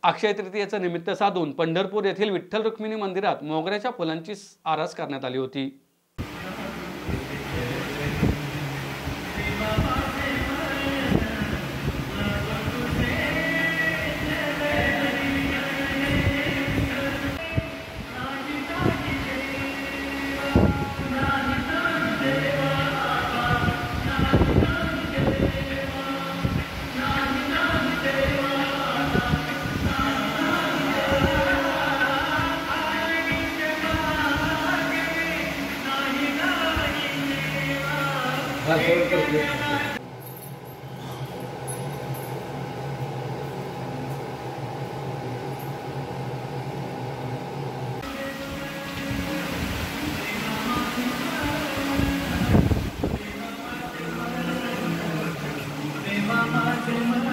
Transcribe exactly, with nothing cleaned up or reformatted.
अक्षय तृतीयेचं निमित्त साधून पंढरपूर येथील विठ्ठल रुक्मिणी मंदिरात मोगऱ्याच्या फुलांची आरास करण्यात आली होती। Mama,